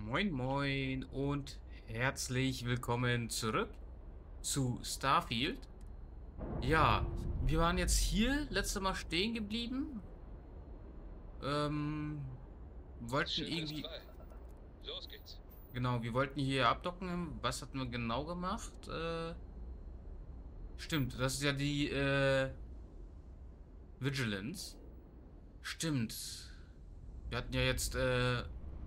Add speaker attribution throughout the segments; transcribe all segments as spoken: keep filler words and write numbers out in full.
Speaker 1: Moin Moin und herzlich willkommen zurück zu Starfield. Ja, wir waren jetzt hier letztes Mal stehen geblieben. Ähm, wollten
Speaker 2: Schiff ist
Speaker 1: irgendwie,
Speaker 2: frei. Los geht's.
Speaker 1: genau, wir wollten hier abdocken. Was hatten wir genau gemacht? Äh, stimmt, das ist ja die äh, Vigilance. Stimmt. Wir hatten ja jetzt äh,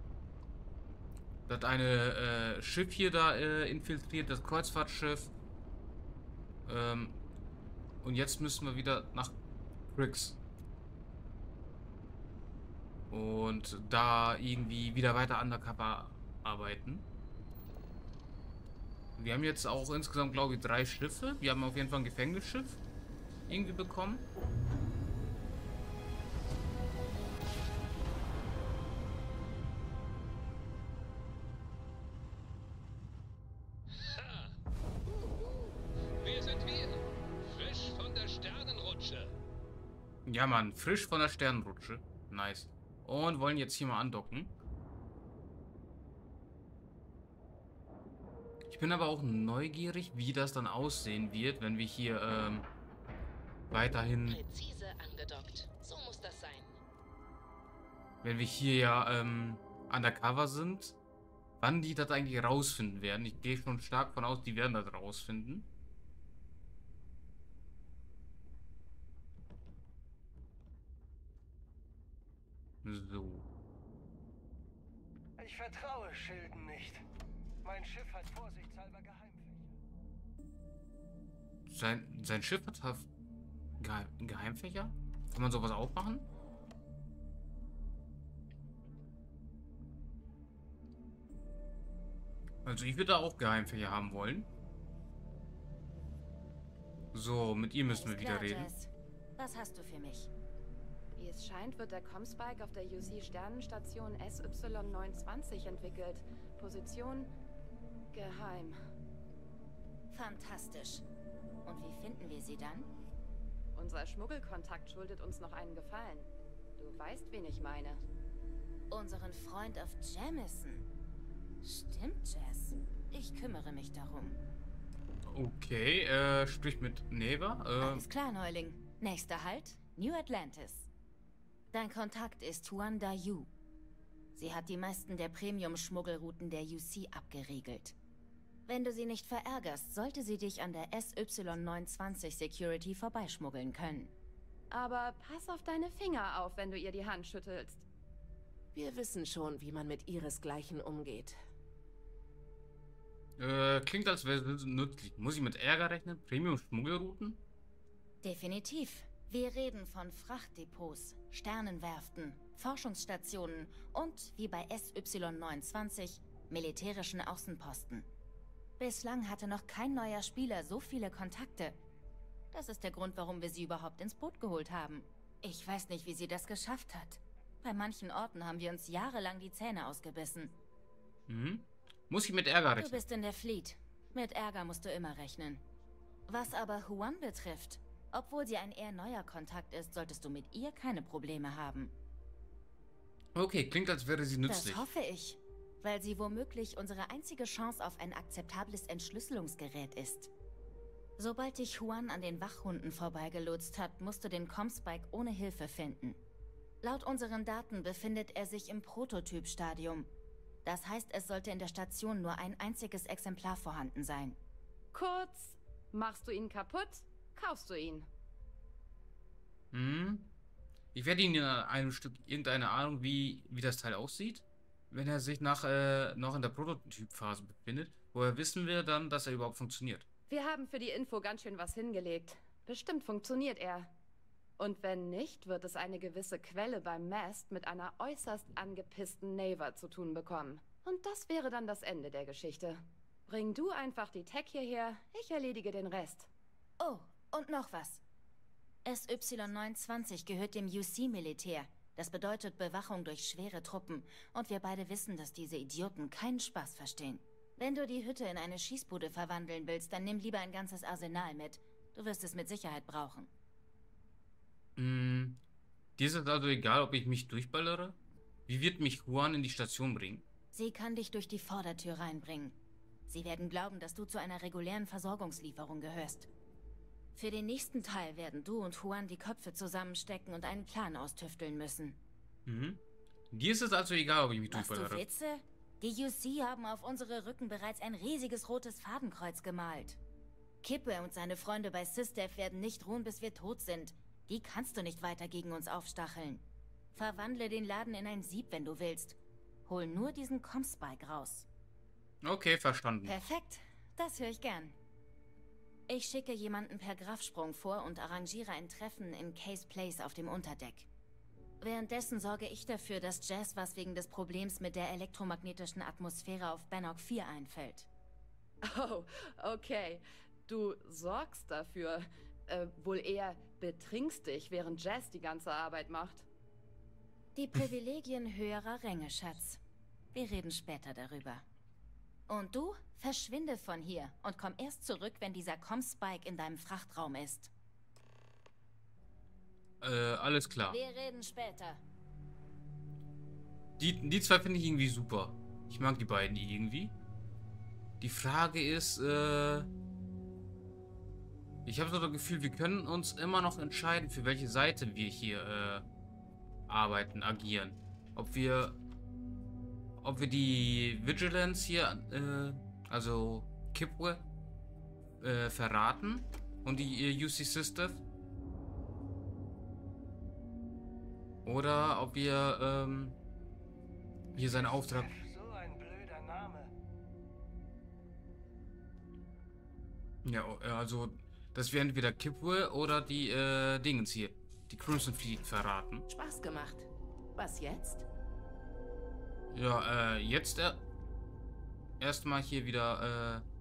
Speaker 1: das eine äh, Schiff hier da äh, infiltriert, das Kreuzfahrtschiff. Ähm, Und jetzt müssen wir wieder nach Briggs. Und da irgendwie wieder weiter undercover arbeiten. Wir haben jetzt auch insgesamt, glaube ich, drei Schiffe. Wir haben auf jeden Fall ein Gefängnisschiff irgendwie bekommen.
Speaker 2: Ha! Wer sind wir? Frisch von der Sternenrutsche.
Speaker 1: Ja, Mann, frisch von der Sternenrutsche. Nice. Und wollen jetzt hier mal andocken. Ich bin aber auch neugierig, wie das dann aussehen wird, wenn wir hier ähm, weiterhin,
Speaker 3: Präzise angedockt. So muss das sein.
Speaker 1: wenn wir hier ja ähm, undercover sind, wann die das eigentlich rausfinden werden. Ich gehe schon stark von aus, die werden das rausfinden. So.
Speaker 4: Ich vertraue Schilden nicht. Mein Schiff hat vorsichtshalber Geheimfächer.
Speaker 1: Sein, sein Schiff hat Haf- Geheim, Geheimfächer? Kann man sowas auch machen? Also ich würde auch Geheimfächer haben wollen. So, mit ihr müssen wir
Speaker 5: Alles
Speaker 1: wieder
Speaker 5: klar,
Speaker 1: reden.
Speaker 5: Jess. Was hast du für mich?
Speaker 6: Wie es scheint, wird der Comspike auf der U C-Sternenstation S Y neunundzwanzig entwickelt. Position geheim.
Speaker 5: Fantastisch. Und wie finden wir sie dann?
Speaker 6: Unser Schmuggelkontakt schuldet uns noch einen Gefallen. Du weißt, wen ich meine.
Speaker 5: Unseren Freund auf Jamison. Stimmt, Jess. Ich kümmere mich darum.
Speaker 1: Okay, äh, sprich mit Neva. Äh,
Speaker 5: Alles klar, Neuling. Nächster Halt, New Atlantis. Dein Kontakt ist Huan Dayu. Sie hat die meisten der Premium-Schmuggelrouten der U C abgeriegelt. Wenn du sie nicht verärgerst, sollte sie dich an der S Y neunundzwanzig Security vorbeischmuggeln können.
Speaker 6: Aber pass auf deine Finger auf, wenn du ihr die Hand schüttelst.
Speaker 7: Wir wissen schon, wie man mit ihresgleichen umgeht.
Speaker 1: äh, klingt, als wäre es nützlich. Muss ich mit Ärger rechnen? Premium-Schmuggelrouten?
Speaker 5: Definitiv. Wir reden von Frachtdepots, Sternenwerften, Forschungsstationen und, wie bei S Y neunundzwanzig, militärischen Außenposten. Bislang hatte noch kein neuer Spieler so viele Kontakte. Das ist der Grund, warum wir sie überhaupt ins Boot geholt haben. Ich weiß nicht, wie sie das geschafft hat. Bei manchen Orten haben wir uns jahrelang die Zähne ausgebissen.
Speaker 1: Mhm. Muss ich mit Ärger
Speaker 5: Du
Speaker 1: rechnen?
Speaker 5: bist in der Fleet. Mit Ärger musst du immer rechnen. Was aber Huan betrifft, obwohl sie ein eher neuer Kontakt ist, solltest du mit ihr keine Probleme haben.
Speaker 1: Okay, klingt, als wäre sie nützlich.
Speaker 5: Das hoffe ich, weil sie womöglich unsere einzige Chance auf ein akzeptables Entschlüsselungsgerät ist. Sobald dich Huan an den Wachhunden vorbeigelotst hat, musst du den Comspike ohne Hilfe finden. Laut unseren Daten befindet er sich im Prototypstadium. Das heißt, es sollte in der Station nur ein einziges Exemplar vorhanden sein.
Speaker 6: Kurz, machst du ihn kaputt, kaufst du ihn.
Speaker 1: Hm. Ich werde Ihnen in einem Stück irgendeine Ahnung, wie, wie das Teil aussieht. Wenn er sich nach, äh, noch in der Prototypphase befindet, woher wissen wir dann, dass er überhaupt funktioniert?
Speaker 6: Wir haben für die Info ganz schön was hingelegt. Bestimmt funktioniert er. Und wenn nicht, wird es eine gewisse Quelle beim Mast mit einer äußerst angepissten Naver zu tun bekommen. Und das wäre dann das Ende der Geschichte. Bring du einfach die Tech hierher, ich erledige den Rest.
Speaker 5: Oh, und noch was. S Y neunundzwanzig gehört dem U C-Militär. Das bedeutet Bewachung durch schwere Truppen. Und wir beide wissen, dass diese Idioten keinen Spaß verstehen. Wenn du die Hütte in eine Schießbude verwandeln willst, dann nimm lieber ein ganzes Arsenal mit. Du wirst es mit Sicherheit brauchen.
Speaker 1: Hm. Dir ist es also egal, ob ich mich durchballere? Wie wird mich Juan in die Station bringen?
Speaker 5: Sie kann dich durch die Vordertür reinbringen. Sie werden glauben, dass du zu einer regulären Versorgungslieferung gehörst. Für den nächsten Teil werden du und Juan die Köpfe zusammenstecken und einen Plan austüfteln müssen.
Speaker 1: Mhm. Dir ist es also egal, ob ich mich
Speaker 5: Machst du
Speaker 1: durchfordere.
Speaker 5: Witze? Die U C haben auf unsere Rücken bereits ein riesiges rotes Fadenkreuz gemalt. Kippe und seine Freunde bei SysDev werden nicht ruhen, bis wir tot sind. Die kannst du nicht weiter gegen uns aufstacheln. Verwandle den Laden in ein Sieb, wenn du willst. Hol nur diesen Comspike raus.
Speaker 1: Okay, verstanden.
Speaker 5: Perfekt, das höre ich gern. Ich schicke jemanden per Grafsprung vor und arrangiere ein Treffen in Case Place auf dem Unterdeck. Währenddessen sorge ich dafür, dass Jazz was wegen des Problems mit der elektromagnetischen Atmosphäre auf Bannock vier einfällt.
Speaker 6: Oh, okay. Du sorgst dafür. Äh, wohl eher betrinkst dich, während Jazz die ganze Arbeit macht.
Speaker 5: Die Privilegien höherer Ränge, Schatz. Wir reden später darüber. Und du, verschwinde von hier und komm erst zurück, wenn dieser Comspike in deinem Frachtraum ist.
Speaker 1: Äh, alles klar.
Speaker 5: Wir reden später.
Speaker 1: Die, die zwei finde ich irgendwie super. Ich mag die beiden irgendwie. Die Frage ist, äh... ich habe so das Gefühl, wir können uns immer noch entscheiden, für welche Seite wir hier, äh, arbeiten, agieren. Ob wir... Ob wir die Vigilance hier, äh, also Kipwe, äh, verraten und die äh, U C SysDev. Oder ob wir, ähm, hier seinen Auftrag...
Speaker 4: So ein blöder Name.
Speaker 1: Ja, also, dass wir entweder Kipwe oder die, äh, Dingens hier, die Crimson Fleet verraten.
Speaker 7: Spaß gemacht. Was jetzt?
Speaker 1: Ja, äh, jetzt äh, erstmal hier wieder, äh,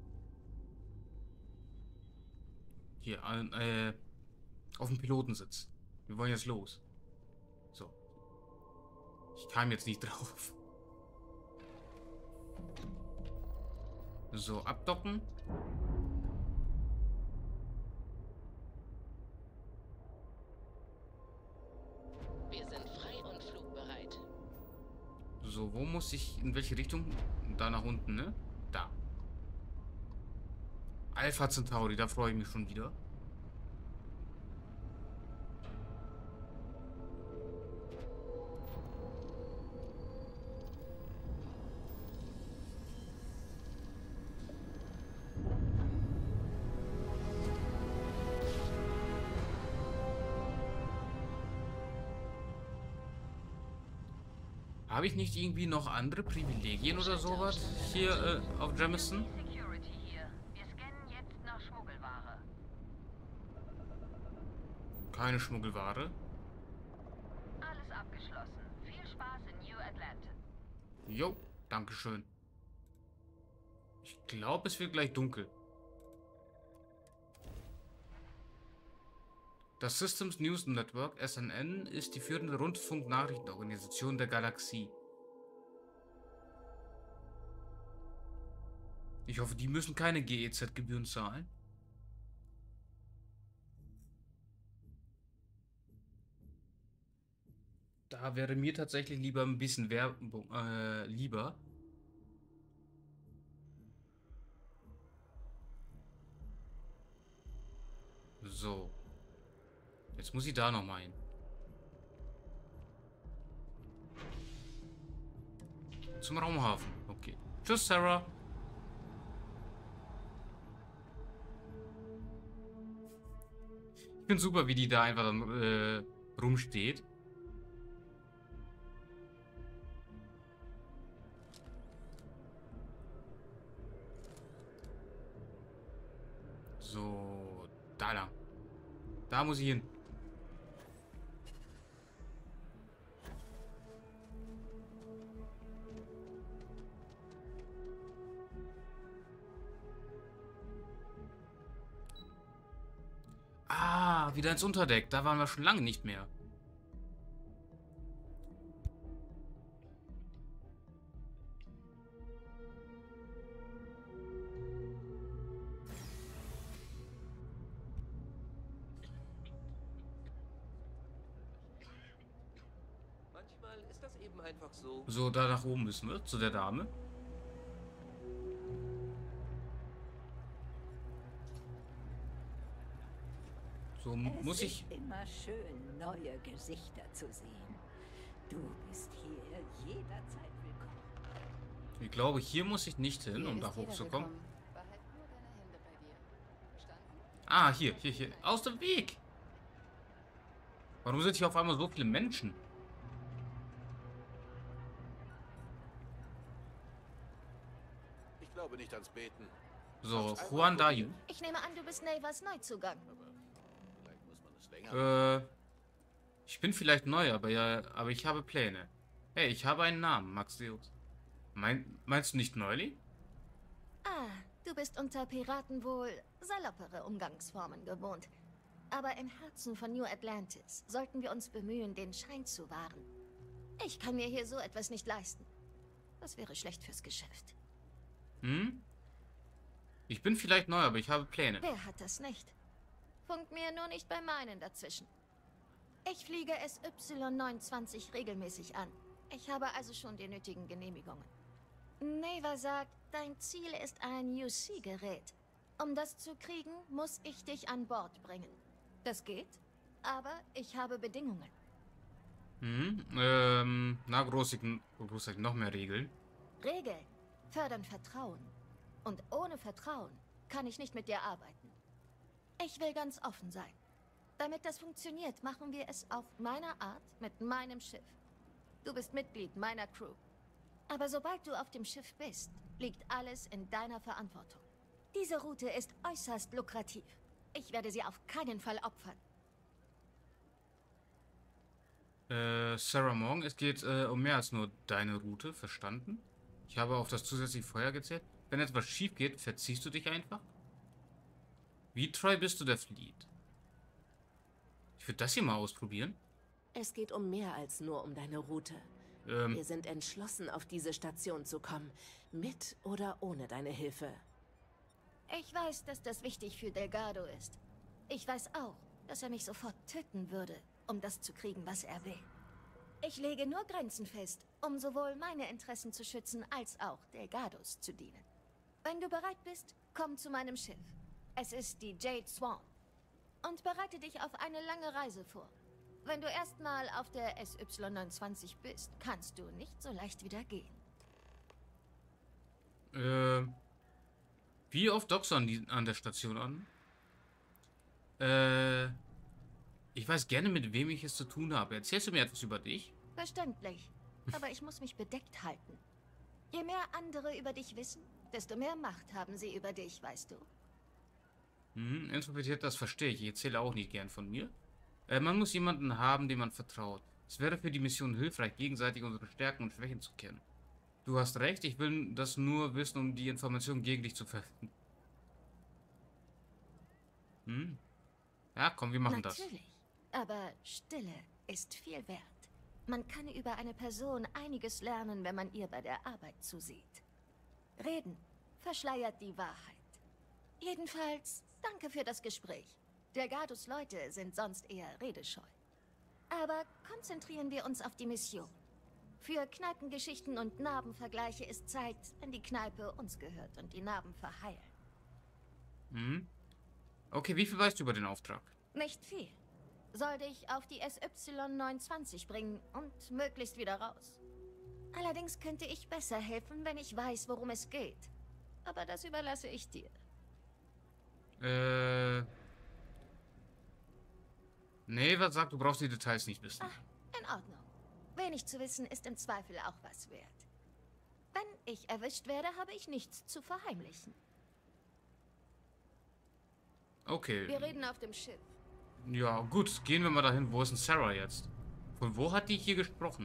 Speaker 1: hier, äh, auf dem Pilotensitz. Wir wollen jetzt los. So. Ich kam jetzt nicht drauf. So, abdocken.
Speaker 3: Wir sind frei und flugbereit.
Speaker 1: So, wo muss ich, in welche Richtung? Da nach unten, ne? Da. Alpha Centauri, da freue ich mich schon wieder. Habe ich nicht irgendwie noch andere Privilegien oder sowas hier äh, auf Jamison?
Speaker 8: Security hier. Wir scannen jetzt nach Schmuggelware.
Speaker 1: Keine Schmuggelware.
Speaker 8: Alles abgeschlossen. Viel Spaß in New Atlantis.
Speaker 1: Jo, dankeschön. Ich glaube, es wird gleich dunkel. Das Systems News Network, S N N, ist die führende Rundfunknachrichtenorganisation der Galaxie. Ich hoffe, die müssen keine G E Z-Gebühren zahlen. Da wäre mir tatsächlich lieber ein bisschen Werbung, äh, lieber. So. Jetzt muss ich da noch mal hin. Zum Raumhafen. Okay. Tschüss, Sarah. Ich finde super, wie die da einfach dann äh, rumsteht. So, da lang. Da muss ich hin. Ah, wieder ins Unterdeck. Da waren wir schon lange nicht mehr.
Speaker 9: Manchmal ist das eben einfach so.
Speaker 1: So, da nach oben müssen wir, zu der Dame. So, muss
Speaker 10: es
Speaker 1: ich...
Speaker 10: ist immer schön, neue Gesichter zu sehen. Du bist hier jederzeit willkommen.
Speaker 1: Ich glaube, hier muss ich nicht hin, um da hochzukommen.
Speaker 6: Behalt nur deine Hände bei dir. Verstanden?
Speaker 1: Ah, hier, hier, hier. Aus dem Weg! Warum sind hier auf einmal so viele Menschen?
Speaker 9: Ich glaube nicht ans Beten.
Speaker 1: So, Juan Dayu.
Speaker 5: Ich nehme an, du bist Navas Neuzugang.
Speaker 9: Aber vielleicht muss man es länger.
Speaker 1: Äh, ich bin vielleicht neu, aber ja, aber ich habe Pläne. Hey, ich habe einen Namen, Maxius. Mein, meinst du nicht Neuling?
Speaker 5: Ah, du bist unter Piraten wohl saloppere Umgangsformen gewohnt. Aber im Herzen von New Atlantis sollten wir uns bemühen, den Schein zu wahren. Ich kann mir hier so etwas nicht leisten. Das wäre schlecht fürs Geschäft.
Speaker 1: Hm? Ich bin vielleicht neu, aber ich habe Pläne.
Speaker 5: Wer hat das nicht? Funkt mir nur nicht bei meinen dazwischen. Ich fliege S Y neunundzwanzig regelmäßig an. Ich habe also schon die nötigen Genehmigungen. Neva sagt, dein Ziel ist ein U C-Gerät. Um das zu kriegen, muss ich dich an Bord bringen. Das geht, aber ich habe Bedingungen.
Speaker 1: Hm, ähm, na, großartig, großartig, noch mehr Regeln.
Speaker 5: Regeln fördern Vertrauen. Und ohne Vertrauen kann ich nicht mit dir arbeiten. Ich will ganz offen sein. Damit das funktioniert, machen wir es auf meiner Art mit meinem Schiff. Du bist Mitglied meiner Crew. Aber sobald du auf dem Schiff bist, liegt alles in deiner Verantwortung. Diese Route ist äußerst lukrativ. Ich werde sie auf keinen Fall opfern.
Speaker 1: Äh, Sarah Morgan, es geht äh, um mehr als nur deine Route, verstanden? Ich habe auf das zusätzliche Feuer gezählt. Wenn etwas schief geht, verziehst du dich einfach? Wie treu bist du der Fleet? Ich würde das hier mal ausprobieren.
Speaker 7: Es geht um mehr als nur um deine Route.
Speaker 1: Ähm,
Speaker 7: Wir sind entschlossen, auf diese Station zu kommen. Mit oder ohne deine Hilfe.
Speaker 5: Ich weiß, dass das wichtig für Delgado ist. Ich weiß auch, dass er mich sofort töten würde, um das zu kriegen, was er will. Ich lege nur Grenzen fest, um sowohl meine Interessen zu schützen, als auch Delgados zu dienen. Wenn du bereit bist, komm zu meinem Schiff. Es ist die Jade Swan. Und bereite dich auf eine lange Reise vor. Wenn du erstmal auf der S Y neunundzwanzig bist, kannst du nicht so leicht wieder gehen.
Speaker 1: äh, wie oft dockst du an, die, an der Station an? Äh, ich weiß gerne, mit wem ich es zu tun habe. Erzählst du mir etwas über dich?
Speaker 5: Verständlich. Aber ich muss mich bedeckt halten. Je mehr andere über dich wissen, desto mehr Macht haben sie über dich, weißt du.
Speaker 1: Hm, interpretiert, das verstehe ich. Ich erzähle auch nicht gern von mir. Äh, man muss jemanden haben, dem man vertraut. Es wäre für die Mission hilfreich, gegenseitig unsere Stärken und Schwächen zu kennen. Du hast recht, ich will das nur wissen, um die Informationen gegen dich zu verwenden. Hm. Ja, komm, wir machen das.
Speaker 5: Natürlich. Aber Stille ist viel wert. Man kann über eine Person einiges lernen, wenn man ihr bei der Arbeit zusieht. Reden verschleiert die Wahrheit. Jedenfalls, danke für das Gespräch. Delgados Leute sind sonst eher redescheu. Aber konzentrieren wir uns auf die Mission. Für Kneipengeschichten und Narbenvergleiche ist Zeit, wenn die Kneipe uns gehört und die Narben verheilen.
Speaker 1: Hm. Okay, wie viel weißt du über den Auftrag?
Speaker 5: Nicht viel. Soll dich auf die S Y neunundzwanzig bringen und möglichst wieder raus. Allerdings könnte ich besser helfen, wenn ich weiß, worum es geht. Aber das überlasse ich dir.
Speaker 1: Äh... Nee, was sagt, du brauchst die Details nicht wissen.
Speaker 5: Ah, in Ordnung. Wenig zu wissen ist im Zweifel auch was wert. Wenn ich erwischt werde, habe ich nichts zu verheimlichen.
Speaker 1: Okay.
Speaker 6: Wir reden auf dem Schiff.
Speaker 1: Ja, gut. Gehen wir mal dahin. Wo ist denn Sarah jetzt? Von wo hat die hier gesprochen?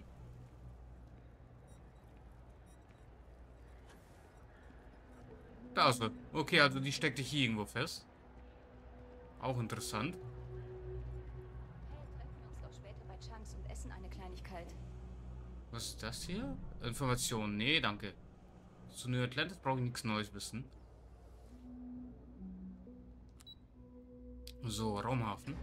Speaker 1: Da ist sie. Okay, also die steckte hier irgendwo fest. Auch interessant.
Speaker 6: Hey, treffen wir uns doch später bei Chunks und essen eine Kleinigkeit.
Speaker 1: Was ist das hier? Information. Nee, danke. Zu New Atlantis brauche ich nichts Neues wissen. So, Raumhafen.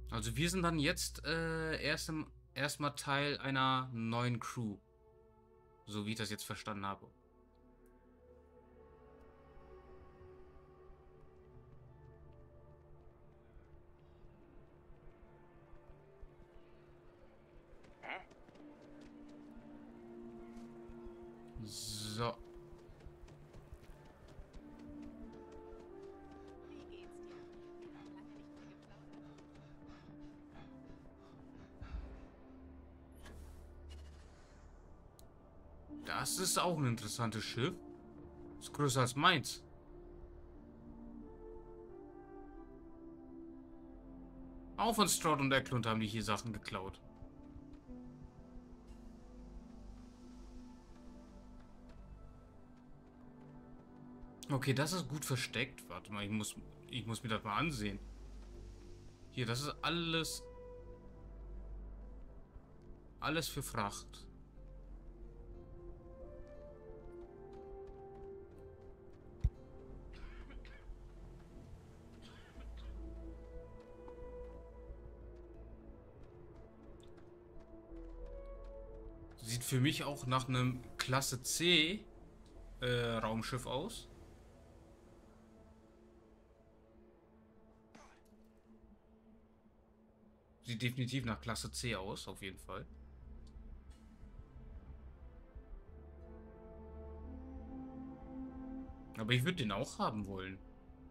Speaker 1: Also wir sind dann jetzt äh, erst im, erstmal Teil einer neuen Crew. So wie ich das jetzt verstanden habe. So. Das ist auch ein interessantes Schiff. Ist größer als meins. Auch von Stroud und Eklund haben die hier Sachen geklaut. Okay, das ist gut versteckt. Warte mal, ich muss, ich muss mir das mal ansehen. Hier, das ist alles... Alles für Fracht. Sieht für mich auch nach einem Klasse C äh, Raumschiff aus. Sieht definitiv nach Klasse C aus, auf jeden Fall. Aber ich würde den auch haben wollen.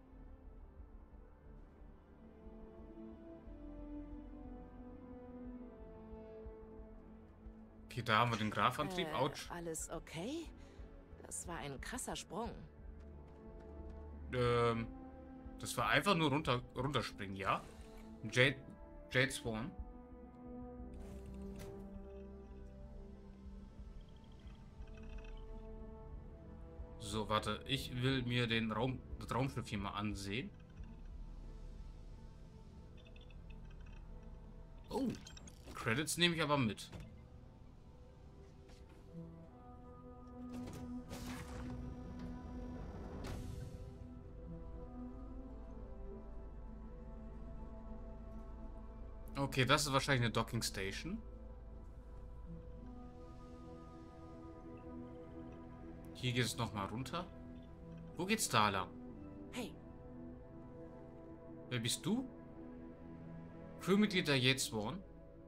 Speaker 1: Okay, da haben wir den Grafantrieb.
Speaker 7: Äh,
Speaker 1: Autsch.
Speaker 7: Alles okay? Das war ein krasser Sprung.
Speaker 1: Ähm, das war einfach nur runter, runterspringen, ja? Jade, Jade Swarm. So, warte. Ich will mir den Raum, das Raumschiff hier mal ansehen. Oh, Credits nehme ich aber mit. Okay, das ist wahrscheinlich eine Docking Station. Hier geht es nochmal runter. Wo geht's da lang?
Speaker 7: Hey.
Speaker 1: Wer bist du? Crewmitglied der Jade Swarm.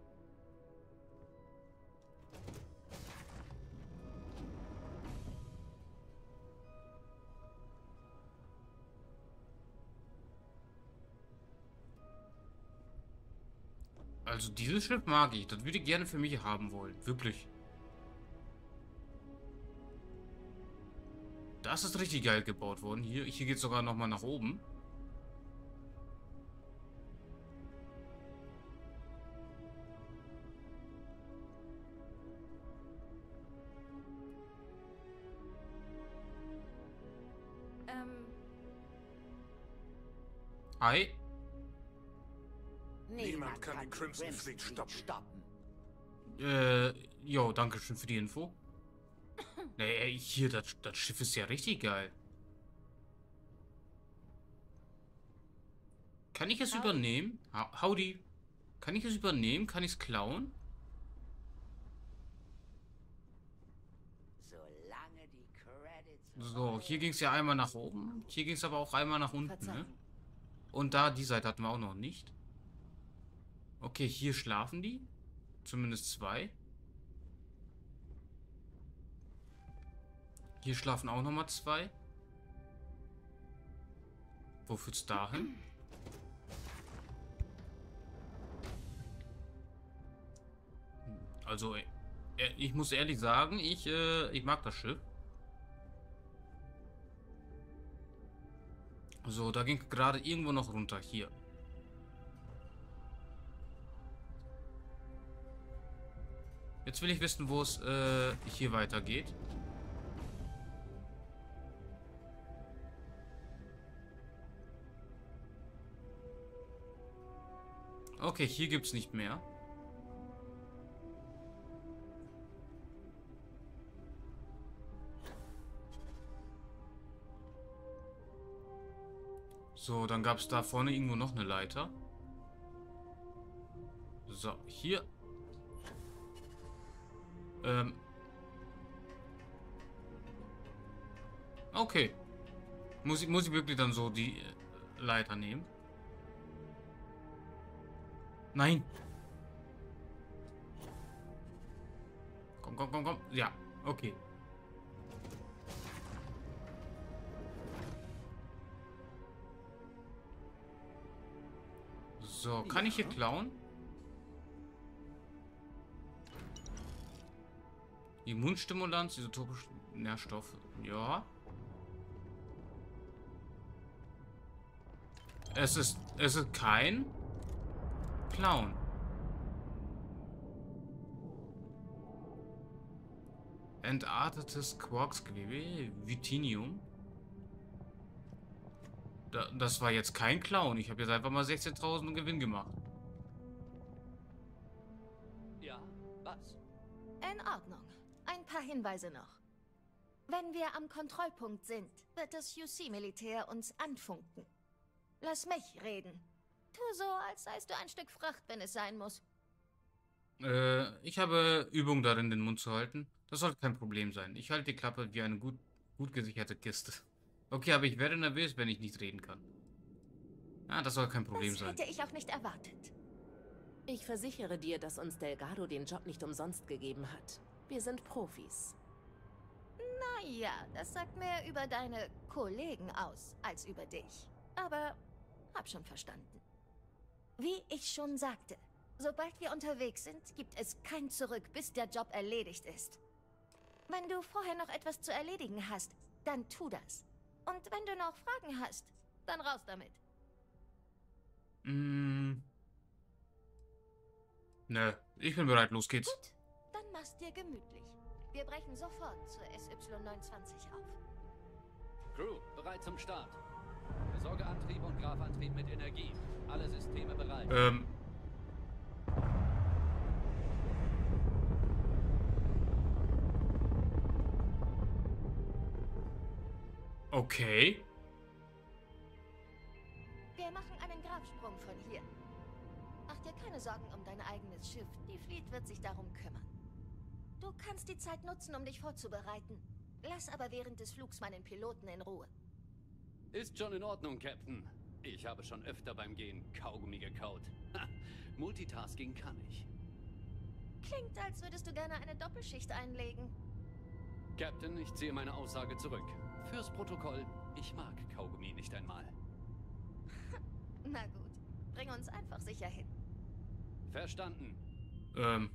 Speaker 1: Also dieses Schiff mag ich. Das würde ich gerne für mich haben wollen. Wirklich. Das ist richtig geil gebaut worden. Hier, hier geht es sogar nochmal nach oben.
Speaker 6: Ähm.
Speaker 1: Hi.
Speaker 10: Niemand kann die Crimson Fleet stoppen.
Speaker 1: Äh, jo, danke schön für die Info. Nee, hier, das, das Schiff ist ja richtig geil. Kann ich es
Speaker 6: Howdy.
Speaker 1: übernehmen? Ha Howdy. Kann ich es übernehmen? Kann ich es klauen?
Speaker 10: Solange die Credits...
Speaker 1: So, hier ging es ja einmal nach oben. Hier ging es aber auch einmal nach unten, ne? Und da, die Seite hatten wir auch noch nicht. Okay, hier schlafen die. Zumindest zwei. Hier schlafen auch nochmal zwei. Wo führt's dahin? Also, äh, ich muss ehrlich sagen, ich, äh, ich mag das Schiff. So, da ging gerade irgendwo noch runter. Hier. Jetzt will ich wissen, wo es äh, hier weitergeht. Okay, hier gibt es nicht mehr. So, dann gab es da vorne irgendwo noch eine Leiter. So, hier. Ähm. Okay. Muss ich, muss ich wirklich dann so die äh, Leiter nehmen? Nein. Komm, komm, komm, komm. Ja, okay. So, kann ich hier klauen? Immunstimulanz, isotopische Nährstoffe. Ja. Es ist, es ist kein Clown. Entartetes Quarksgewebe, Vitinium. Da, das war jetzt kein Clown. Ich habe jetzt einfach mal sechzehntausend Gewinn gemacht.
Speaker 11: Ja, was?
Speaker 12: In Ordnung. Ein paar Hinweise noch. Wenn wir am Kontrollpunkt sind, wird das U C-Militär uns anfunken. Lass mich reden. Tu so, als seist du ein Stück Fracht, wenn es sein muss.
Speaker 1: Äh, ich habe Übung darin, den Mund zu halten. Das sollte kein Problem sein. Ich halte die Klappe wie eine gut, gut gesicherte Kiste. Okay, aber ich werde nervös, wenn ich nicht reden kann. Ah, das soll kein Problem sein.
Speaker 12: Das hätte ich auch nicht erwartet.
Speaker 7: Ich versichere dir, dass uns Delgado den Job nicht umsonst gegeben hat. Wir sind Profis.
Speaker 12: Naja, das sagt mehr über deine Kollegen aus, als über dich. Aber hab schon verstanden. Wie ich schon sagte, sobald wir unterwegs sind, gibt es kein Zurück, bis der Job erledigt ist. Wenn du vorher noch etwas zu erledigen hast, dann tu das. Und wenn du noch Fragen hast, dann raus damit.
Speaker 1: Mm. Nö, ich bin bereit, los geht's.
Speaker 12: Gut, dann mach's dir gemütlich. Wir brechen sofort zur S Y neunundzwanzig auf.
Speaker 11: Crew, bereit zum Start. Besorge Antrieb und Grafantrieb mit Energie. Alle Systeme bereit.
Speaker 1: Ähm. Okay.
Speaker 12: Wir machen einen Grabsprung von hier. Mach dir keine Sorgen um dein eigenes Schiff. Die Fleet wird sich darum kümmern. Du kannst die Zeit nutzen, um dich vorzubereiten. Lass aber während des Flugs meinen Piloten in Ruhe.
Speaker 11: Ist schon in Ordnung, Captain. Ich habe schon öfter beim Gehen Kaugummi gekaut. Ha, Multitasking kann ich.
Speaker 12: Klingt, als würdest du gerne eine Doppelschicht einlegen.
Speaker 11: Captain, ich ziehe meine Aussage zurück. Fürs Protokoll, ich mag Kaugummi nicht einmal.
Speaker 12: Na gut, bring uns einfach sicher hin.
Speaker 11: Verstanden.
Speaker 1: Ähm.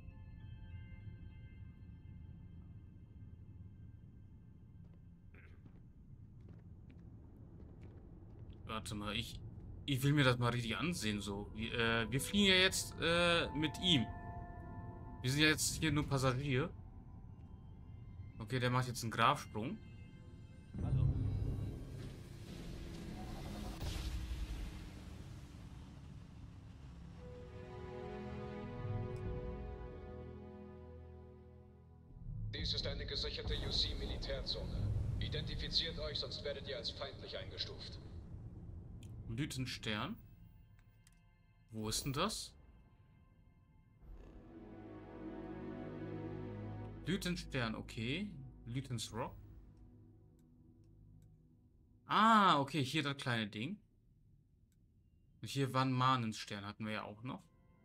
Speaker 1: Warte mal, ich, ich will mir das mal richtig ansehen, so. Wir, äh, wir fliegen ja jetzt äh, mit ihm. Wir sind ja jetzt hier nur Passagier. Okay, der macht jetzt einen Grabsprung.
Speaker 11: Hallo.
Speaker 2: Dies ist eine gesicherte U C-Militärzone. Identifiziert euch, sonst werdet ihr als feindlich eingestuft.
Speaker 1: Blütenstern. Wo ist denn das? Blütenstern, okay. Blütens Rock. Ah, okay, hier das kleine Ding. Und hier war ein Mahnenstern, hatten wir ja auch noch.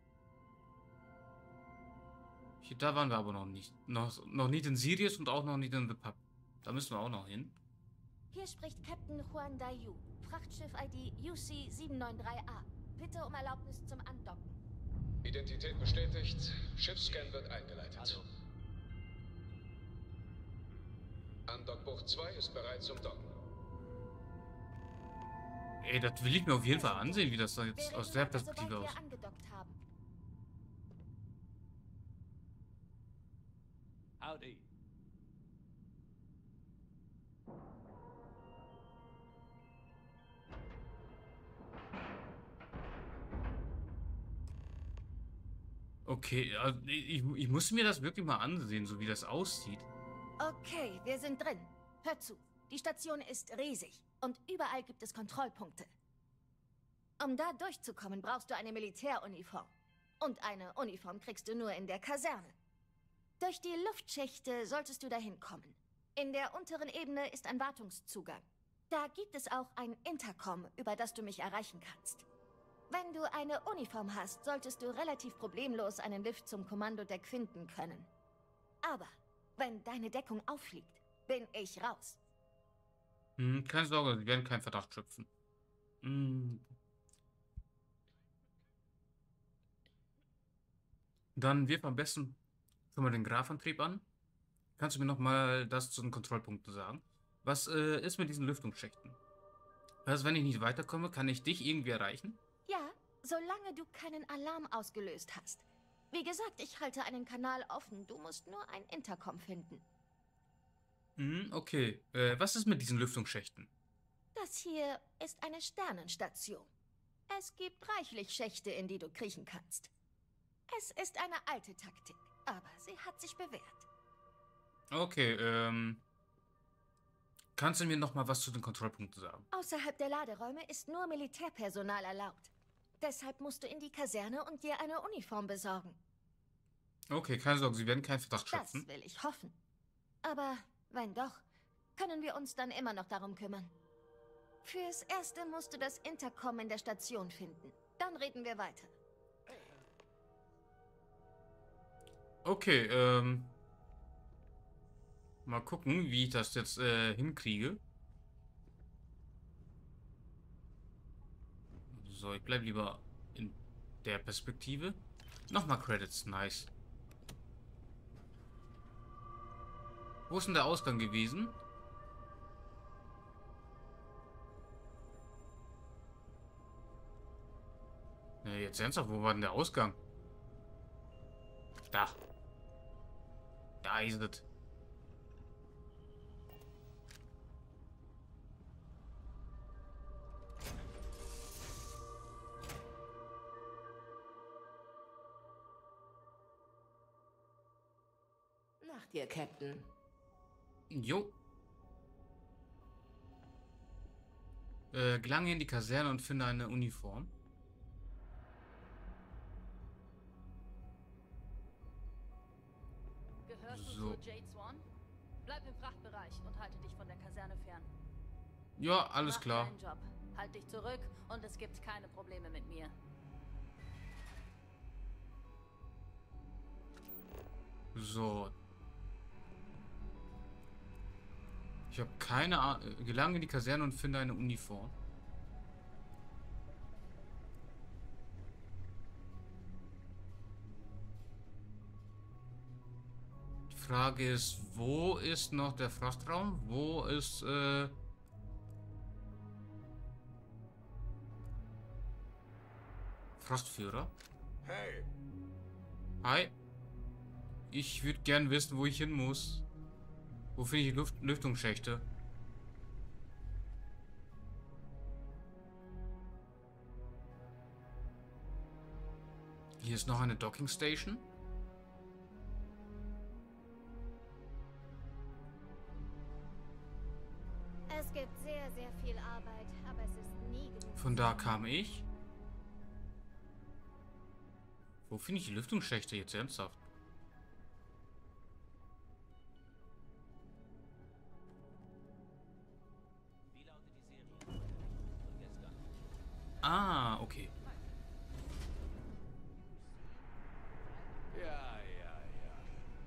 Speaker 1: Hier, da waren wir aber noch nicht. Noch, noch nicht in Sirius und auch noch nicht in The Pub. Da müssen wir auch noch hin.
Speaker 12: Hier spricht Captain Juan Dayu, Frachtschiff I D U C sieben neun drei A. Bitte um Erlaubnis zum Andocken.
Speaker 2: Identität bestätigt. Schiffsscan wird eingeleitet.
Speaker 11: Hallo.
Speaker 2: Andockbucht zwei ist bereit zum Docken.
Speaker 1: Ey, das will ich mir auf jeden Fall ansehen, wie das da jetzt
Speaker 12: Wir
Speaker 1: aus der
Speaker 12: reden weiter, sobald
Speaker 1: Perspektive
Speaker 12: wir
Speaker 1: aussieht.
Speaker 12: angedockt haben.
Speaker 11: Howdy.
Speaker 1: Okay, also ich, ich muss mir das wirklich mal ansehen, so wie das aussieht.
Speaker 12: Okay, wir sind drin. Hör zu, die Station ist riesig und überall gibt es Kontrollpunkte. Um da durchzukommen, brauchst du eine Militäruniform. Und eine Uniform kriegst du nur in der Kaserne. Durch die Luftschächte solltest du dahin kommen. In der unteren Ebene ist ein Wartungszugang. Da gibt es auch ein Intercom, über das du mich erreichen kannst. Wenn du eine Uniform hast, solltest du relativ problemlos einen Lift zum Kommandodeck finden können. Aber wenn deine Deckung auffliegt, bin ich raus.
Speaker 1: Hm, keine Sorge, sie werden keinen Verdacht schöpfen. Hm. Dann wirf am besten schon mal den Graphantrieb an. Kannst du mir noch mal das zu den Kontrollpunkten sagen? Was äh, ist mit diesen Lüftungsschächten? Also wenn ich nicht weiterkomme, kann ich dich irgendwie erreichen?
Speaker 12: Ja, solange du keinen Alarm ausgelöst hast. Wie gesagt, ich halte einen Kanal offen. Du musst nur ein Intercom finden.
Speaker 1: Hm, okay. Äh, was ist mit diesen Lüftungsschächten?
Speaker 12: Das hier ist eine Sternenstation. Es gibt reichlich Schächte, in die du kriechen kannst. Es ist eine alte Taktik, aber sie hat sich bewährt.
Speaker 1: Okay, ähm... kannst du mir noch mal was zu den Kontrollpunkten sagen?
Speaker 12: Außerhalb der Laderäume ist nur Militärpersonal erlaubt. Deshalb musst du in die Kaserne und dir eine Uniform besorgen.
Speaker 1: Okay, keine Sorge, sie werden keinen Verdacht schöpfen.
Speaker 12: Das will ich hoffen. Aber wenn doch, können wir uns dann immer noch darum kümmern. Fürs Erste musst du das Intercom in der Station finden. Dann reden wir weiter.
Speaker 1: Okay, ähm... mal gucken, wie ich das jetzt äh, hinkriege. So, ich bleibe lieber in der Perspektive. Nochmal Credits, nice. Wo ist denn der Ausgang gewesen? Ne, jetzt ernsthaft, wo war denn der Ausgang? Da. Da ist es.
Speaker 7: Nach dir, Captain.
Speaker 1: Jo. Äh, gelange in die Kaserne und finde eine Uniform.
Speaker 13: Gehörst
Speaker 1: so.
Speaker 13: du zu Jade Swan? Bleib im Frachtbereich und halte dich von der Kaserne fern.
Speaker 1: Ja, alles
Speaker 13: Mach
Speaker 1: klar.
Speaker 13: deinen Job. Halt dich zurück und es gibt keine Probleme mit mir.
Speaker 1: So. Ich habe keine Ahnung. Gelange in die Kaserne und finde eine Uniform. Die Frage ist, wo ist noch der Frachtraum? Wo ist, äh... Frachtführer?
Speaker 9: Hey!
Speaker 1: Hi. Ich würde gern wissen, wo ich hin muss. Wo finde ich die Luft Lüftungsschächte? Hier ist noch eine Docking Station.
Speaker 12: Es gibt sehr, sehr viel Arbeit, aber es ist nie genug.
Speaker 1: Von da kam ich. Wo finde ich die Lüftungsschächte jetzt ernsthaft? Ah, okay.
Speaker 9: Ja, ja, ja.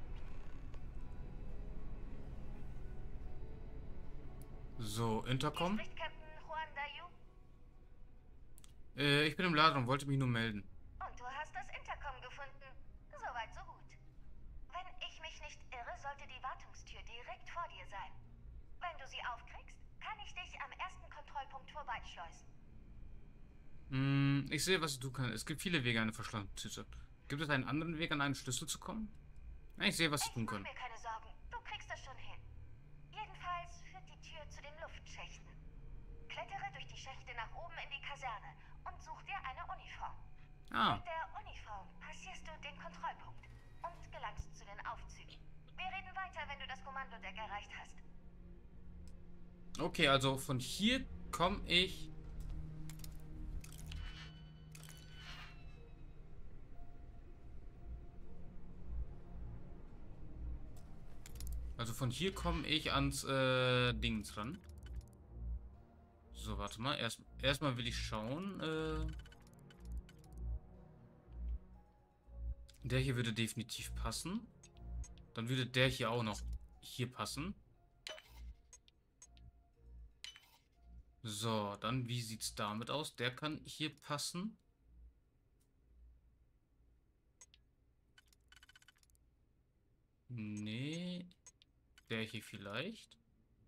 Speaker 1: So, Intercom.
Speaker 12: Hier spricht Captain Juan Dayu.
Speaker 1: Äh, ich bin im Laden und wollte mich nur melden.
Speaker 12: Und du hast das Intercom gefunden. Soweit, so gut. Wenn ich mich nicht irre, sollte die Wartungstür direkt vor dir sein. Wenn du sie aufkriegst, kann ich dich am ersten Kontrollpunkt vorbeischleusen.
Speaker 1: Hm, ich sehe, was ich tun kann. Es gibt viele Wege, eine verschlossene Tür zu. Gibt es einen anderen Weg, an einen Schlüssel zu kommen? Ja, ich sehe, was ich tun kann.
Speaker 12: Mach mir keine Sorgen. Du kriegst das schon hin. Jedenfalls führt die Tür zu den Luftschächten. Klettere durch die Schächte nach oben in die Kaserne und such dir eine Uniform.
Speaker 1: Ah.
Speaker 12: Mit der Uniform passierst du den Kontrollpunkt und gelangst zu den Aufzügen. Wir reden weiter, wenn du das Kommandodeck erreicht hast.
Speaker 1: Okay, also von hier komme ich Also von hier komme ich ans äh, Dings ran. So, warte mal. Erst, erstmal will ich schauen. Äh, der hier würde definitiv passen. Dann würde der hier auch noch hier passen. So, dann wie sieht es damit aus? Der kann hier passen. Nee. Der hier vielleicht.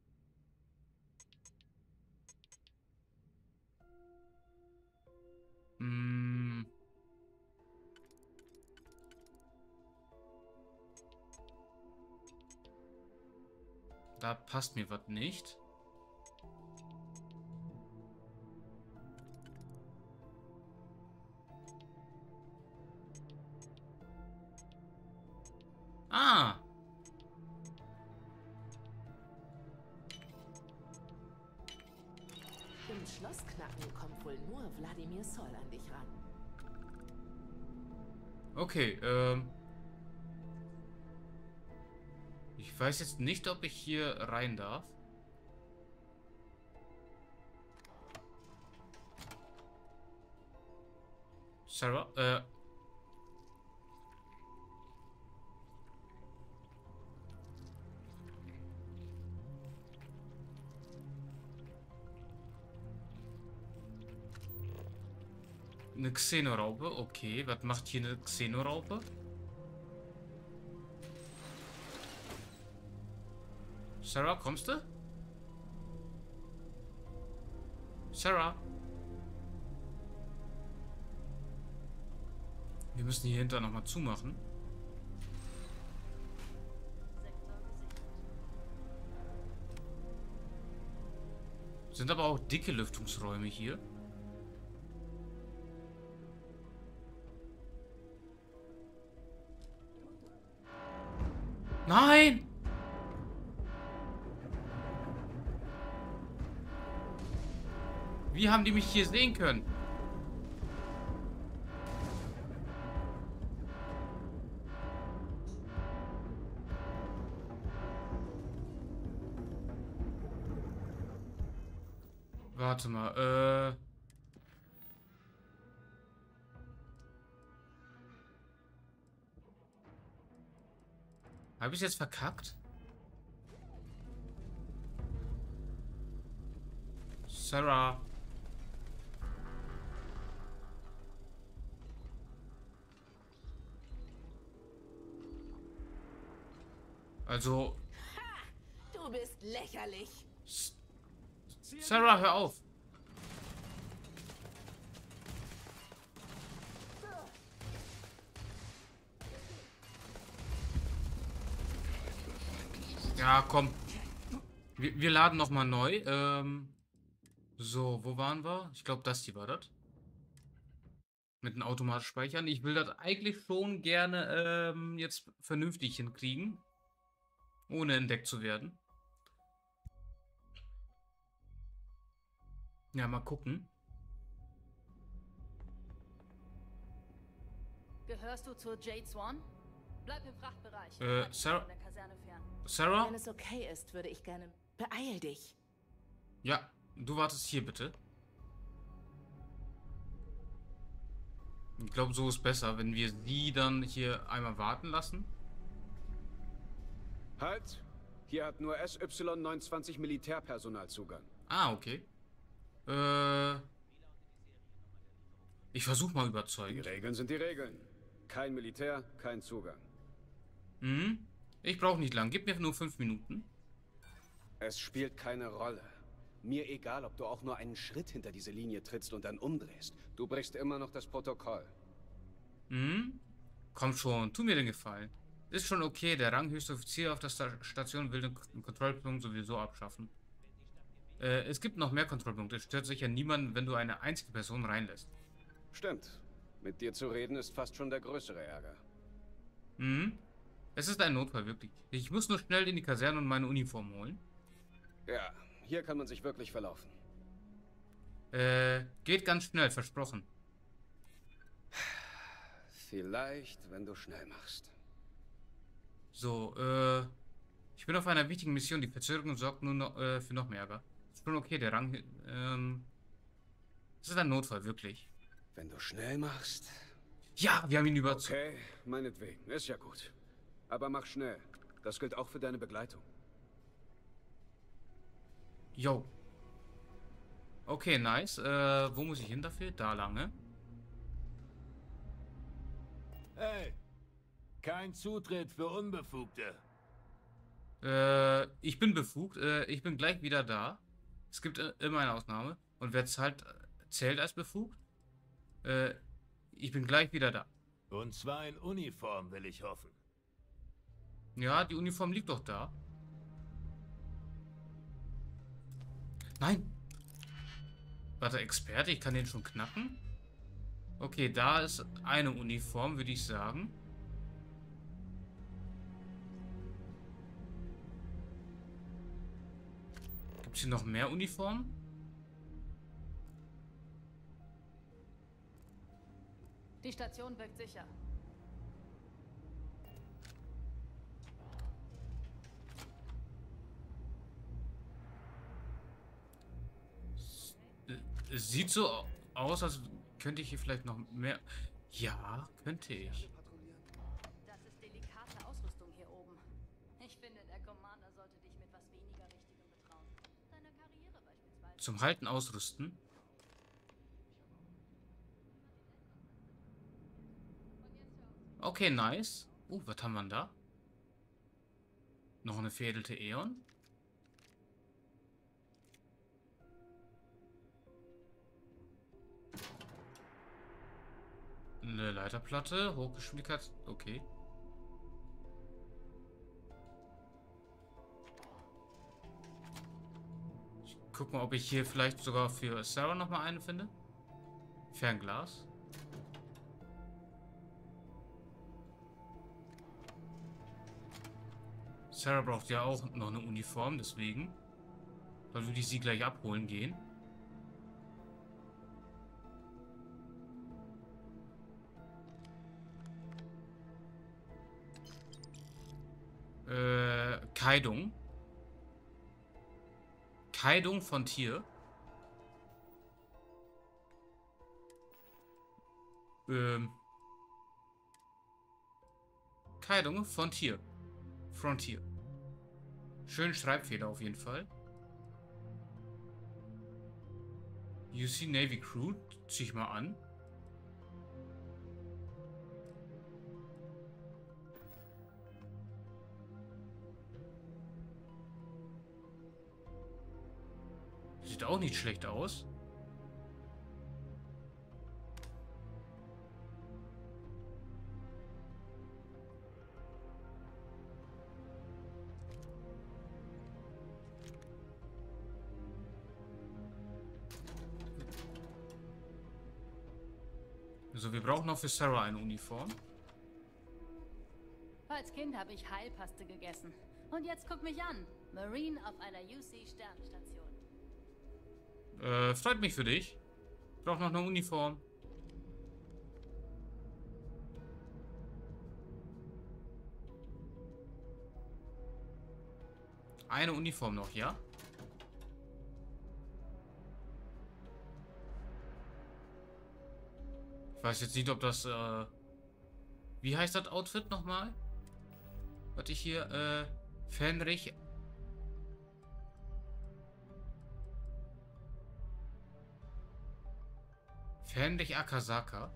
Speaker 1: Hm. Da passt mir was nicht. Ah.
Speaker 7: Im Schlossknacken kommt wohl nur Wladimir Sol an dich ran.
Speaker 1: Okay, ähm. Ich weiß jetzt nicht, ob ich hier rein darf. Sarah, äh. Eine Xenoraupe, okay. Was macht hier eine Xenoraupe? Sarah, kommst du? Sarah? Wir müssen hier hinter nochmal zumachen. Sind aber auch dicke Lüftungsräume hier. Nein! Wie haben die mich hier sehen können? Warte mal, äh... Habe ich jetzt verkackt? Sarah. Also...
Speaker 7: Ha, du bist lächerlich.
Speaker 1: S Sarah, hör auf. Ja, komm. Wir, wir laden noch mal neu. Ähm, so, wo waren wir? Ich glaube, das hier war das. Mit dem automatisch speichern. Ich will das eigentlich schon gerne ähm, jetzt vernünftig hinkriegen. Ohne entdeckt zu werden. Ja, mal gucken.
Speaker 13: Gehörst du zur Jade Swan? Bleib im Frachtbereich.
Speaker 1: Äh, Sarah?
Speaker 13: Von der Kaserne fern.
Speaker 1: Sarah?
Speaker 7: Wenn es okay ist, würde ich gerne... Beeil dich.
Speaker 1: Ja, du wartest hier bitte. Ich glaube, so ist besser, wenn wir sie dann hier einmal warten lassen.
Speaker 9: Halt! Hier hat nur S Y neunundzwanzig Militärpersonal Zugang.
Speaker 1: Ah, okay. Äh... Ich versuche mal überzeugen.
Speaker 9: Die Regeln sind die Regeln. Kein Militär, kein Zugang.
Speaker 1: Mhm. Ich brauche nicht lang. Gib mir nur fünf Minuten.
Speaker 9: Es spielt keine Rolle. Mir egal, ob du auch nur einen Schritt hinter diese Linie trittst und dann umdrehst. Du brichst immer noch das Protokoll.
Speaker 1: Mhm. Komm schon, tu mir den Gefallen. Ist schon okay, der ranghöchste Offizier auf der Sta Station will den Kontrollpunkt sowieso abschaffen. Äh, es gibt noch mehr Kontrollpunkte. Es stört sicher niemanden, wenn du eine einzige Person reinlässt.
Speaker 9: Stimmt. Mit dir zu reden ist fast schon der größere Ärger.
Speaker 1: Mhm. Es ist ein Notfall, wirklich. Ich muss nur schnell in die Kaserne und meine Uniform holen.
Speaker 9: Ja, hier kann man sich wirklich verlaufen.
Speaker 1: Äh, geht ganz schnell, versprochen.
Speaker 9: Vielleicht, wenn du schnell machst.
Speaker 1: So, äh... Ich bin auf einer wichtigen Mission. Die Verzögerung sorgt nur noch, äh, für noch mehr Ärger. Ist schon okay, der Rang... Ähm, das ist ein Notfall, wirklich.
Speaker 9: Wenn du schnell machst...
Speaker 1: Ja, wir haben ihn überzeugt.
Speaker 9: Okay, meinetwegen. Ist ja gut. Aber mach schnell. Das gilt auch für deine Begleitung.
Speaker 1: Jo. Okay, nice. Äh, wo muss ich hin dafür? Da lange.
Speaker 14: Hey, kein Zutritt für Unbefugte.
Speaker 1: Äh, ich bin befugt. Äh, ich bin gleich wieder da. Es gibt äh, immer eine Ausnahme. Und wer zahlt, zählt als befugt? Äh, ich bin gleich wieder da.
Speaker 14: Und zwar in Uniform, will ich hoffen.
Speaker 1: Ja, die Uniform liegt doch da. Nein. Warte, Experte, ich kann den schon knacken? Okay, da ist eine Uniform, würde ich sagen. Gibt es hier noch mehr Uniformen?
Speaker 13: Die Station wirkt sicher.
Speaker 1: Es sieht so aus, als könnte ich hier vielleicht noch mehr... Ja, könnte ich.
Speaker 13: Das ist delikate Ausrüstung hier oben. Ich finde, der Commander sollte dich mit was weniger Wichtigem betrauen. Deine Karriere beispielsweise.
Speaker 1: Zum Halten ausrüsten. Okay, nice. Uh, was haben wir denn da? Noch eine veredelte Äon. Eine Leiterplatte, Hochgeschwindigkeit, okay. Ich guck mal, ob ich hier vielleicht sogar für Sarah noch mal eine finde. Fernglas. Sarah braucht ja auch noch eine Uniform, deswegen. Dann würde ich sie gleich abholen gehen. Äh, Kleidung. Kleidung von Tier. Ähm. Kleidung von Tier. Frontier. Schönen Schreibfehler auf jeden Fall. U C Navy Crew. Zieh ich mal an. Sieht auch nicht schlecht aus. So, wir brauchen noch für Sarah eine Uniform.
Speaker 13: Als Kind habe ich Heilpaste gegessen. Und jetzt guck mich an. Marine auf einer U C-Sternstation.
Speaker 1: Äh, freut mich für dich. Ich brauche noch eine Uniform. Eine Uniform noch, ja? Ich weiß jetzt nicht, ob das, äh... Wie heißt das Outfit nochmal? Was ich hier, äh... Fenrich... Fenrich Akasaka.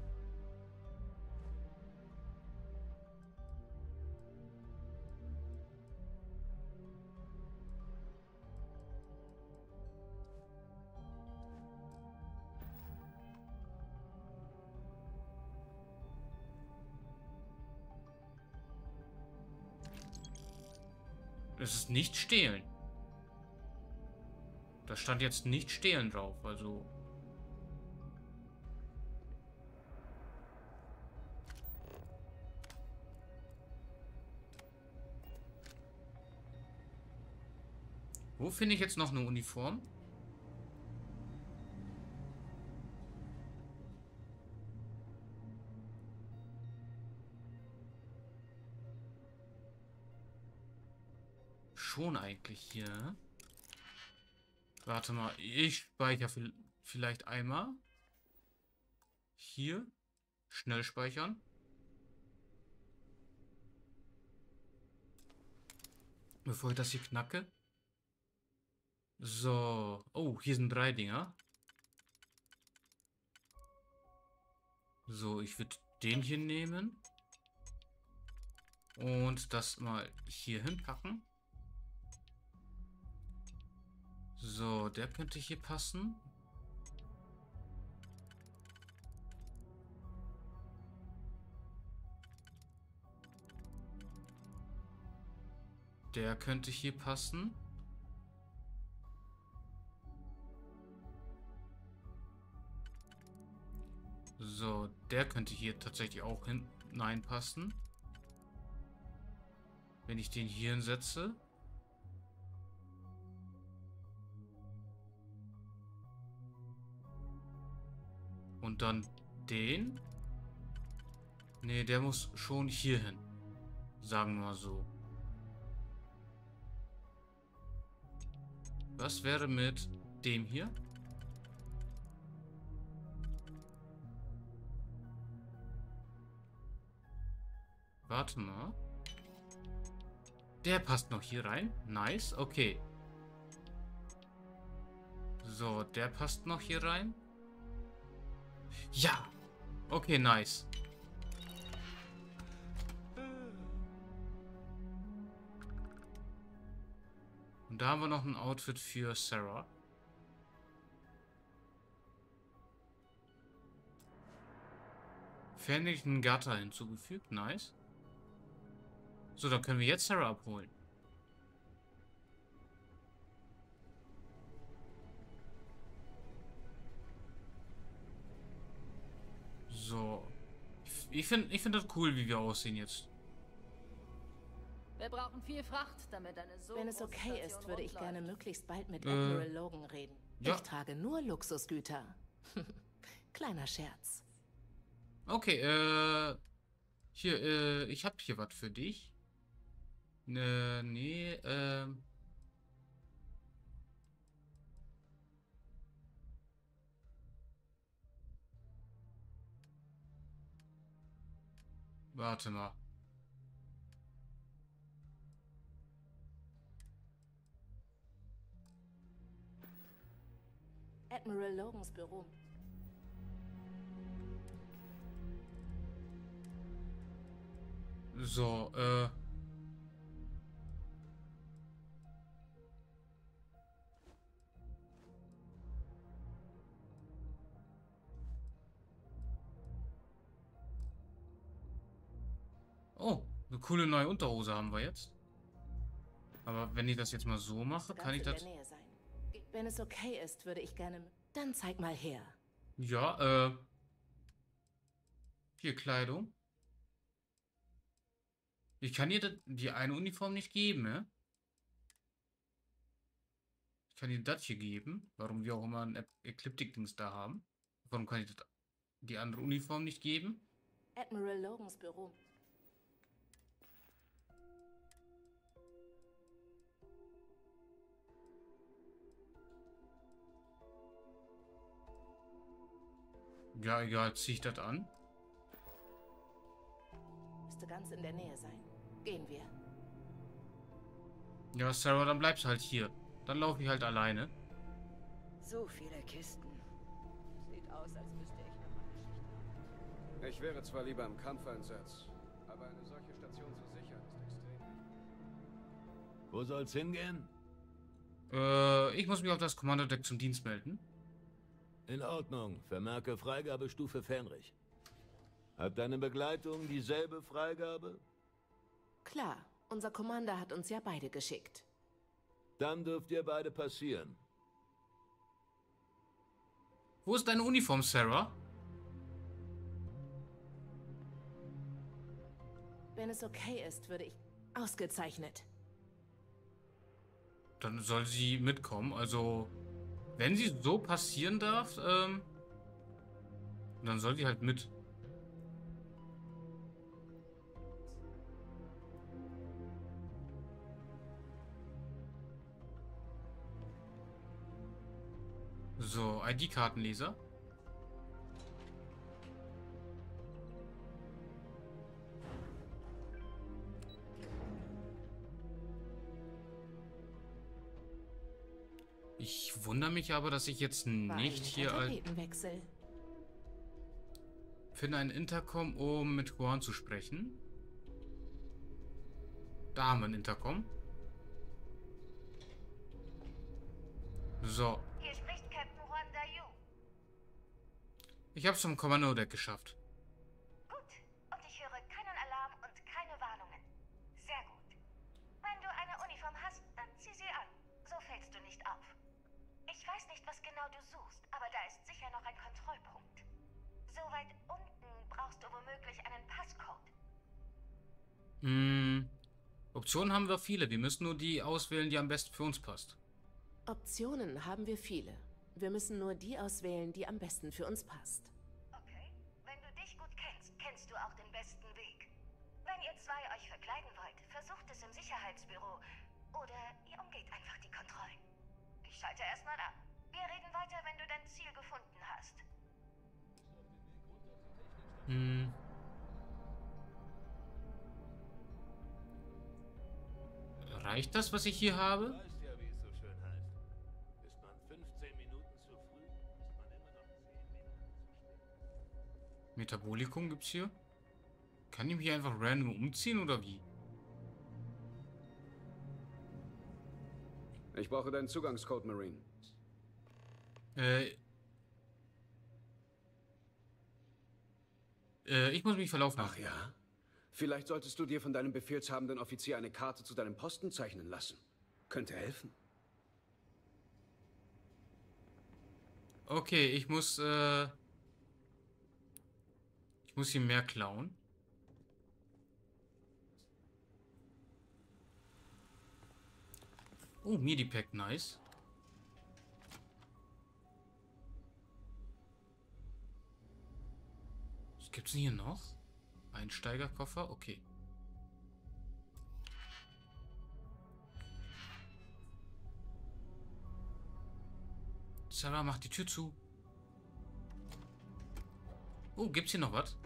Speaker 1: Es ist nicht stehlen. Da stand jetzt nicht stehlen drauf, also... Wo finde ich jetzt noch eine Uniform? schon eigentlich hier. Ne? Warte mal, ich speichere vielleicht einmal. Hier. Schnell speichern. Bevor ich das hier knacke. So. Oh, hier sind drei Dinger. So, ich würde den hier nehmen. Und das mal hier hinpacken. So, der könnte hier passen. Der könnte hier passen. So, der könnte hier tatsächlich auch hineinpassen. Wenn ich den hier hinsetze. Und dann den. Ne, der muss schon hier hin. Sagen wir mal so. Was wäre mit dem hier? Warte mal. Der passt noch hier rein. Nice, okay. So, der passt noch hier rein. Ja. Okay, nice. Und da haben wir noch ein Outfit für Sarah. Fähnlichen Gatter hinzugefügt. Nice. So, dann können wir jetzt Sarah abholen. So. Ich finde ich find das cool, wie wir aussehen jetzt.
Speaker 13: Wir brauchen viel Fracht, damit eine so
Speaker 7: Wenn es
Speaker 13: große
Speaker 7: okay
Speaker 13: Station
Speaker 7: ist, würde ich
Speaker 13: rund
Speaker 7: gerne
Speaker 13: läuft.
Speaker 7: möglichst bald mit
Speaker 1: Äh,
Speaker 7: Admiral Logan reden.
Speaker 1: ja.
Speaker 7: Ich trage nur Luxusgüter. Kleiner Scherz.
Speaker 1: Okay, äh... Hier, äh, ich hab hier was für dich. Ne, nee, ähm... Warte mal.
Speaker 7: Admiral Logans Büro.
Speaker 1: So, äh... Oh, eine coole neue Unterhose haben wir jetzt. Aber wenn ich das jetzt mal so mache, kann ich
Speaker 7: Ganz
Speaker 1: das...
Speaker 7: in der Nähe sein. Wenn es okay ist, würde ich gerne... Dann zeig mal her.
Speaker 1: Ja, äh... Hier, Kleidung. Ich kann dir das- die eine Uniform nicht geben, ne? Ich kann dir das hier geben. Warum wir auch immer ein Ecliptic-Dings da haben. Warum kann ich das, die andere Uniform nicht geben?
Speaker 7: Admiral Logans Büro.
Speaker 1: Ja, egal, zieh ich das an.
Speaker 7: Müsste ganz in der Nähe sein. Gehen wir.
Speaker 1: Ja, Sarah, dann bleibst du halt hier. Dann laufe ich halt alleine.
Speaker 10: So viele Kisten. Sieht aus, als müsste ich noch eine Schicht haben.
Speaker 9: Ich wäre zwar lieber im Kampfeinsatz, aber eine solche Station zu sichern ist extrem wichtig.
Speaker 14: Wo soll's hingehen?
Speaker 1: Äh, ich muss mich auf das Kommandodeck zum Dienst melden.
Speaker 14: In Ordnung. Vermerke Freigabestufe Fähnrich. Hat deine Begleitung dieselbe Freigabe?
Speaker 7: Klar, unser Commander hat uns ja beide geschickt.
Speaker 14: Dann dürft ihr beide passieren.
Speaker 1: Wo ist deine Uniform, Sarah?
Speaker 7: Wenn es okay ist, würde ich... Ausgezeichnet.
Speaker 1: Dann soll sie mitkommen. Also, wenn sie so passieren darf, ähm, dann soll sie halt mit. So, I D-Kartenleser. Ich wundere mich aber, dass ich jetzt nicht hier als...
Speaker 7: Tapetenwechsel.
Speaker 1: Finde ein Intercom, um mit Juan zu sprechen. Da haben wir ein Intercom. So.
Speaker 8: Hier spricht Captain Juan Dayu.
Speaker 1: Ich habe es zum Kommandodeck geschafft.
Speaker 8: Gut. Und ich höre keinen Alarm und keine Warnungen. Sehr gut. Wenn du eine Uniform hast, dann zieh sie an. So fällst du nicht auf. Ich weiß nicht, was genau du suchst, aber da ist sicher noch ein Kontrollpunkt. So weit unten brauchst du womöglich einen Passcode.
Speaker 1: Hm. Optionen haben wir viele. Wir müssen nur die auswählen, die am besten für uns passt.
Speaker 7: Optionen haben wir viele. Wir müssen nur die auswählen, die am besten für uns passt.
Speaker 8: Okay. Wenn du dich gut kennst, kennst du auch den besten Weg. Wenn ihr zwei euch verkleiden wollt, versucht es im Sicherheitsbüro. Oder ihr umgeht einfach die Kontrollen. Ich schalte erstmal ab. Wir reden weiter, wenn du dein Ziel gefunden hast.
Speaker 1: Hm. Reicht das, was ich hier habe?
Speaker 14: Weißt ja, wie es so schön heißt. Ist man fünfzehn Minuten zu früh, ist man immer noch zehn Minuten zu spät.
Speaker 1: Metabolikum gibt's hier? Kann ich mich einfach random umziehen oder wie?
Speaker 9: Ich brauche deinen Zugangscode, Marine.
Speaker 1: Äh. Äh, ich muss mich verlaufen.
Speaker 9: Ach ja? Vielleicht solltest du dir von deinem befehlshabenden Offizier eine Karte zu deinem Posten zeichnen lassen. Könnte helfen.
Speaker 1: Okay, ich muss, äh... Ich muss hier mehr klauen. Oh, Medipack, nice. Was gibt's denn hier noch? Einsteigerkoffer, okay. Sarah, mach die Tür zu. Oh, gibt's hier noch was?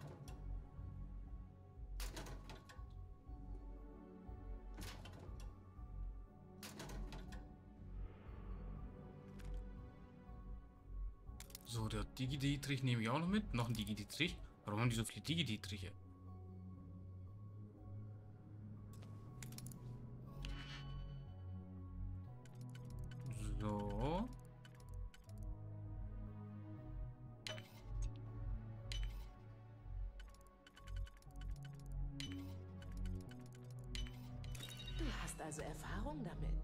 Speaker 1: So, der Digi-Dietrich nehme ich auch noch mit. Noch ein Digi-Dietrich. Warum haben die so viele Digi-Dietriche? So.
Speaker 7: Du hast also Erfahrung damit.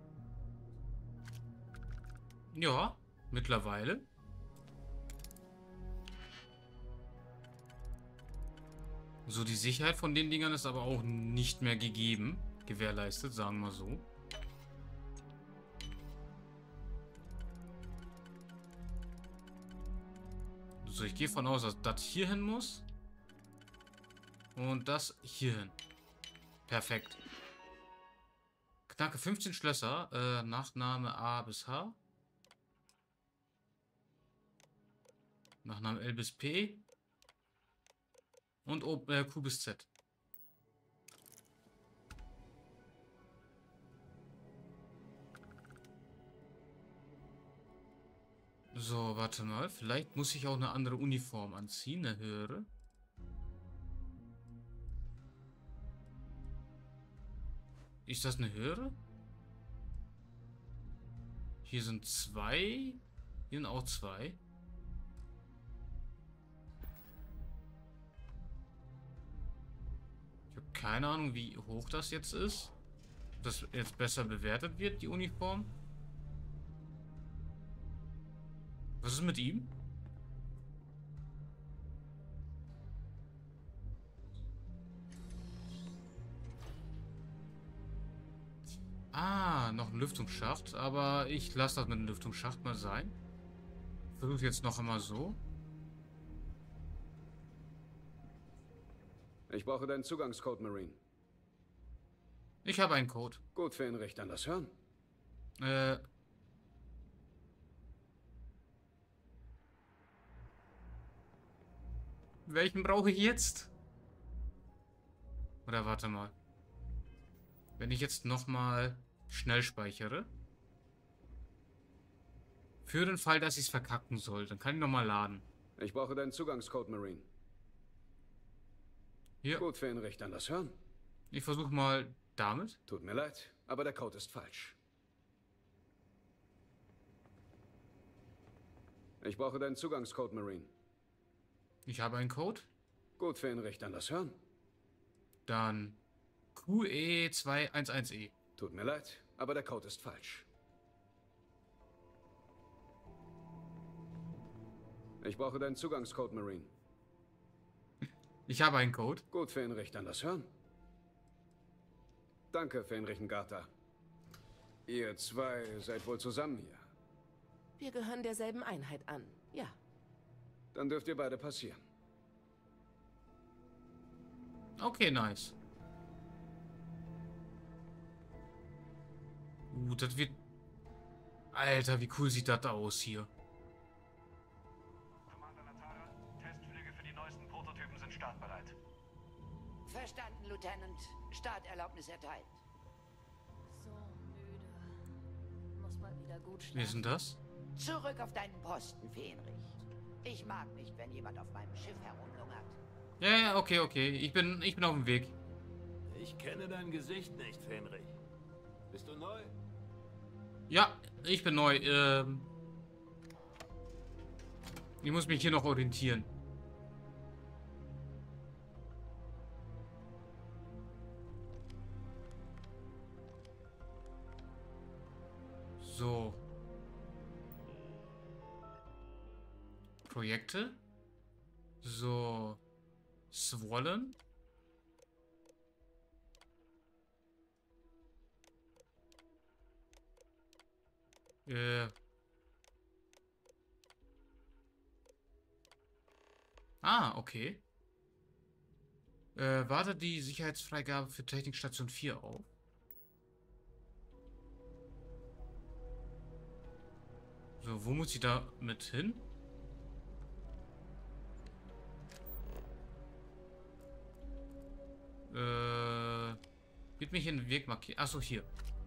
Speaker 1: Ja, mittlerweile. So, die Sicherheit von den Dingern ist aber auch nicht mehr gegeben. Gewährleistet, sagen wir so. So, ich gehe von aus, dass das hier hin muss. Und das hier hin. Perfekt. Knacke fünfzehn Schlösser. Äh, Nachname A bis H. Nachname L bis P. Und O, äh, Q bis Z. So, warte mal. Vielleicht muss ich auch eine andere Uniform anziehen, eine höhere. Ist das eine höhere? Hier sind zwei. Hier sind auch zwei. Ich habe keine Ahnung, wie hoch das jetzt ist. Ob das jetzt besser bewertet wird, die Uniform. Was ist mit ihm? Ah, noch ein Lüftungsschacht. Aber ich lasse das mit dem Lüftungsschacht mal sein. Versuche jetzt noch einmal so.
Speaker 9: Ich brauche deinen Zugangscode, Marine.
Speaker 1: Ich habe einen Code.
Speaker 9: Gut für den Richter, das hören.
Speaker 1: Äh. Welchen brauche ich jetzt? Oder warte mal. Wenn ich jetzt nochmal schnell speichere. Für den Fall, dass ich es verkacken soll, dann kann ich nochmal laden.
Speaker 9: Ich brauche deinen Zugangscode, Marine.
Speaker 1: Hier.
Speaker 9: Gut, Fähnrich, dann das hören.
Speaker 1: Ich versuche mal damit.
Speaker 9: Tut mir leid, aber der Code ist falsch. Ich brauche deinen Zugangscode, Marine.
Speaker 1: Ich habe einen Code.
Speaker 9: Gut, Fähnrich, dann das hören.
Speaker 1: Dann Q E zwei eins eins E.
Speaker 9: Tut mir leid, aber der Code ist falsch. Ich brauche deinen Zugangscode, Marine.
Speaker 1: Ich habe einen Code.
Speaker 9: Gut, Fähnrich, dann das hören. Danke, Fähnrichengarter. Ihr zwei seid wohl zusammen hier.
Speaker 7: Wir gehören derselben Einheit an, ja.
Speaker 9: Dann dürft ihr beide passieren.
Speaker 1: Okay, nice. Uh, das wird... Alter, wie cool sieht das aus hier.
Speaker 4: Commander Natara, Testflüge für die neuesten Prototypen sind startbereit.
Speaker 10: Verstanden, Lieutenant. Starterlaubnis erteilt.
Speaker 13: So müde. Muss mal wieder gut schlafen.
Speaker 1: Wer ist denn das?
Speaker 10: Zurück auf deinen Posten, Fähnrich. Ich mag nicht, wenn jemand auf meinem Schiff herumlungert.
Speaker 1: Ja, ja, okay, okay. Ich bin, ich bin auf dem Weg.
Speaker 14: Ich kenne dein Gesicht nicht, Fähnrich. Bist du neu?
Speaker 1: Ja, ich bin neu. Ähm ich muss mich hier noch orientieren. So. Projekte. So. Swollen. Äh. Ah, okay. Äh, wartet die Sicherheitsfreigabe für Technikstation vier auf. So, wo muss sie da mit hin? Äh, wird mich in den Weg markieren. Achso, hier.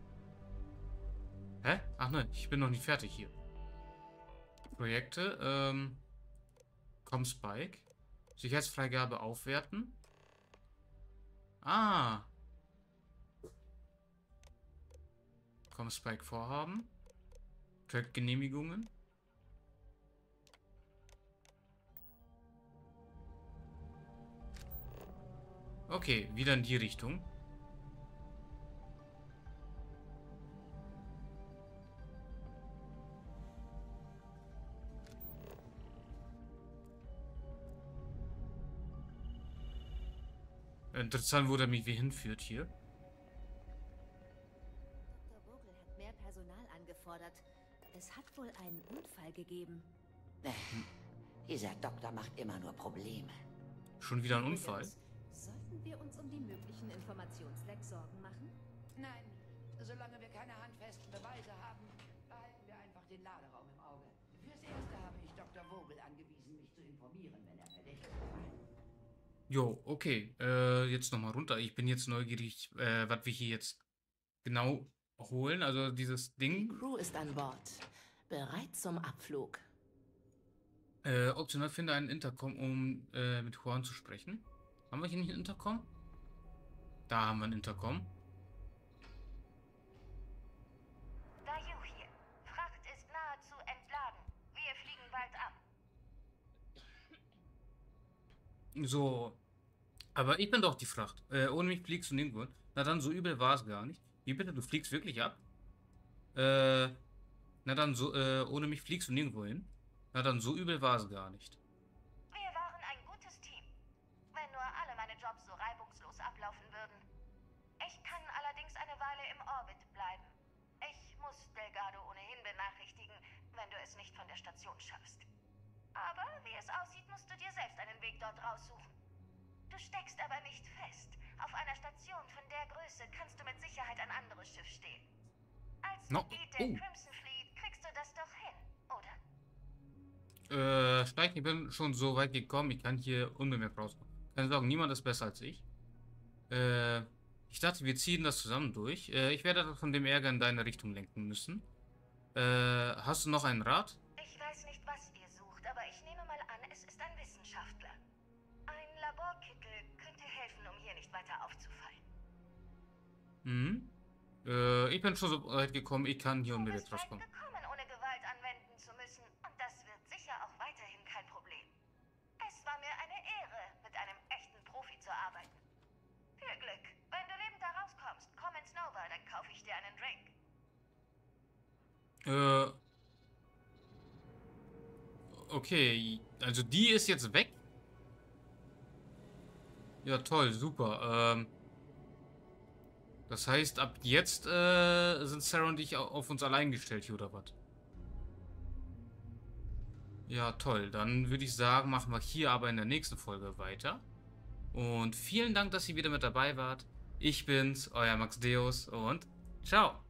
Speaker 1: Hä? Ach ne, ich bin noch nicht fertig hier. Projekte, ähm, Comspike. Sicherheitsfreigabe aufwerten. Ah. Comspike Vorhaben. Track-Genehmigungen. Okay, wieder in die Richtung. Interessant, wo der mich wie hinführt hier.
Speaker 12: Doktor Vogel hat mehr Personal angefordert. Es hat wohl einen Unfall gegeben.
Speaker 10: Dieser Doktor macht immer nur Probleme.
Speaker 1: Schon wieder ein Unfall?
Speaker 12: Sollten wir uns um die möglichen Informationslecks Sorgen machen?
Speaker 10: Nein, solange wir keine handfesten Beweise haben, behalten wir einfach den Laderaum im Auge. Fürs Erste habe ich Doktor Vogel angewiesen, mich zu informieren, wenn er verdächtig wird.
Speaker 1: Jo, okay. Äh, jetzt nochmal runter. Ich bin jetzt neugierig, äh, was wir hier jetzt genau holen. Also dieses Ding.
Speaker 7: Die Crew ist an Bord. Bereit zum Abflug.
Speaker 1: Äh, optional finde einen Intercom, um äh, mit Juan zu sprechen. Haben wir hier nicht ein Intercom? Da haben wir ein Intercom.
Speaker 8: Dayu hier. Fracht ist nahezu entladen. Wir fliegen bald ab.
Speaker 1: So. Aber ich bin doch die Fracht. Äh, ohne mich fliegst du nirgendwo. Na dann, so übel war es gar nicht. Wie bitte? Du fliegst wirklich ab? Äh, na dann, so, äh, ohne mich fliegst du nirgendwo hin. Na dann, so übel war es gar nicht.
Speaker 8: Wir waren ein gutes Team. Wenn nur alle meine Jobs so reibungslos ablaufen würden. Ich kann allerdings eine Weile im Orbit bleiben. Ich muss Delgado ohnehin benachrichtigen, wenn du es nicht von der Station schaffst. Aber wie es aussieht, musst du dir selbst einen Weg dort raussuchen. Du steckst aber nicht fest. Auf einer Station von der Größe kannst du mit Sicherheit ein anderes Schiff stehlen. Als
Speaker 1: No.
Speaker 8: Mitglied der
Speaker 1: Oh.
Speaker 8: Crimson Fleet kriegst du das doch hin, oder?
Speaker 1: Äh, Steigen, ich bin schon so weit gekommen, ich kann hier unbemerkt rauskommen. Keine Sorge, niemand ist besser als ich. Äh, ich dachte, wir ziehen das zusammen durch. Äh, ich werde von dem Ärger in deine Richtung lenken müssen. Äh, hast du noch einen Rat?
Speaker 8: Ich weiß nicht, was ihr sucht, aber ich nehme mal an, es ist ein Wissenschaftler. Ein Laborkittel könnte helfen, um hier nicht weiter aufzufallen.
Speaker 1: Mhm. Äh, ich bin schon so weit gekommen, ich kann hier unbemerkt rauskommen.
Speaker 8: Gekommen, ohne Gewalt anwenden zu müssen. Und das wird sicher auch weiterhin kein Problem. Es war mir eine Ehre, mit einem echten Profi zu arbeiten. Viel Glück. Wenn du lebend da rauskommst, komm ins Nova, dann kaufe ich dir einen Drink.
Speaker 1: Äh. Okay, also die ist jetzt weg. Ja, toll, super. Ähm. Das heißt, ab jetzt äh, sind Sarah und ich auf uns allein gestellt hier, oder was? Ja, toll. Dann würde ich sagen, machen wir hier aber in der nächsten Folge weiter. Und vielen Dank, dass ihr wieder mit dabei wart. Ich bin's, euer Max Deus und ciao.